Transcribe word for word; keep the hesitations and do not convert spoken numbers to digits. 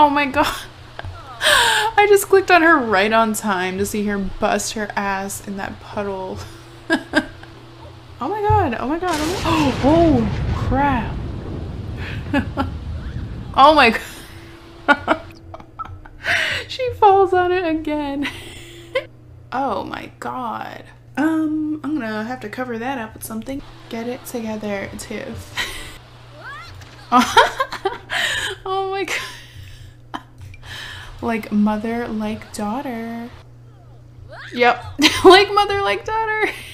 Oh my god. I just clicked on her right on time to see her bust her ass in that puddle. Oh my god, oh my god, oh, my oh crap. Oh my god. She falls on it again. Oh my god. Um, I'm gonna have to cover that up with something. Get it together, Tiff. Oh my god. Like mother, like daughter. Yep. Like mother, like daughter.